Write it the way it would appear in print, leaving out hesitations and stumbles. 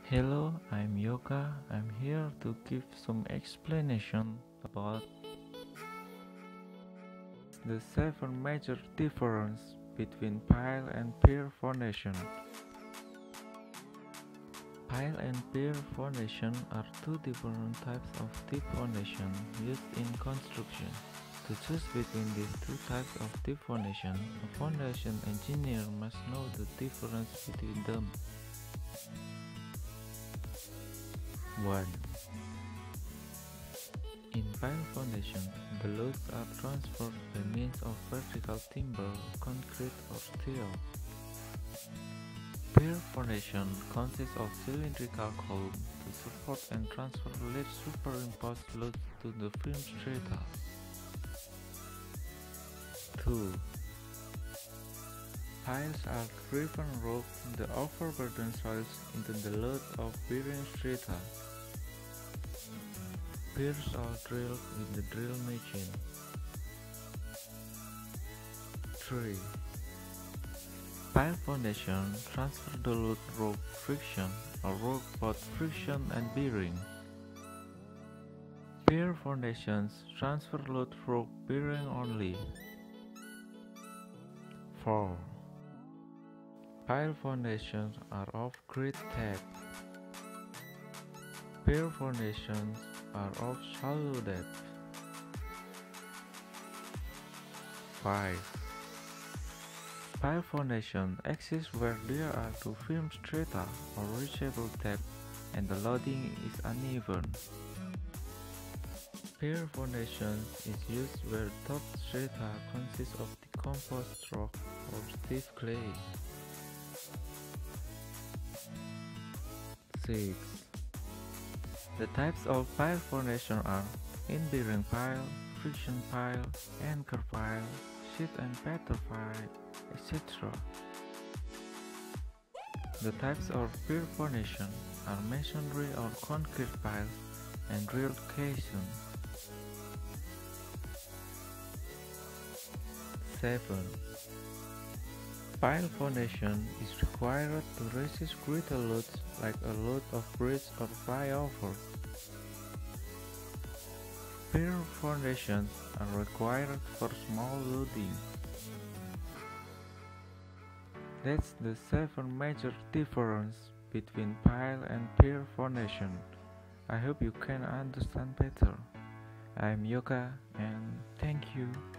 Hello, I'm Yoga. I'm here to give some explanation about the seven major differences between pile and pier foundation. Pile and pier foundation are two different types of deep foundation used in construction. To choose between these two types of deep foundation, a foundation engineer must know the difference between them. 1. In pile foundation, the loads are transferred by means of vertical timber, concrete or steel. Pier foundation consists of cylindrical columns to support and transfer lead superimposed loads to the firm strata. 2. Piles are driven rope the overburden soils into the loads of bearing strata. Piers are drilled with the drill machine. 3. Pile foundation transfer the load rope friction or rope both friction and bearing. Pier foundations transfer load rope bearing only. 4. Pile foundations are of grit depth. Pier foundations are of shallow depth. 5. Pile foundation exists where there are two firm strata or reachable depth and the loading is uneven. Pier foundation is used where top strata consists of decomposed rock or stiff clay. 6. The types of pile foundation are in-bearing pile, friction pile, anchor pile, sheet and batter pile, etc. The types of pier foundation are masonry or concrete piles and drilled caissons. 7. Pile foundation is required to resist greater loads like a load of bridge or flyover. Pier foundations are required for small loading. That's the 7 major differences between pile and pier foundation. I hope you can understand better. I'm Yoga and thank you.